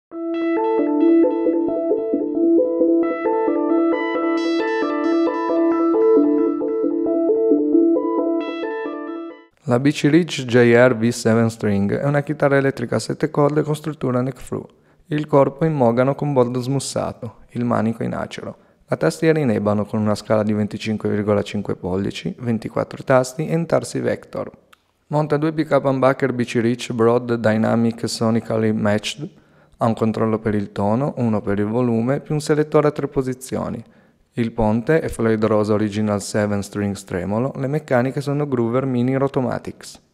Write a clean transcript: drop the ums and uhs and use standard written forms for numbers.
La B.C. Ridge JRV7 String è una chitarra elettrica a 7 corde con struttura neck-through, il corpo in mogano con bordo smussato, il manico in acero, la tastiera in ebano con una scala di 25,5 pollici, 24 tasti e Intarsi Vector. Monta 2 pick-up Humbucker B.C. Ridge Broad Dynamic Sonically Matched, ha un controllo per il tono, uno per il volume, più un selettore a 3 posizioni. Il Ponte è Floyd Rose Original Series Strings Tremolo, le meccaniche sono Groover Mini Rotomatics.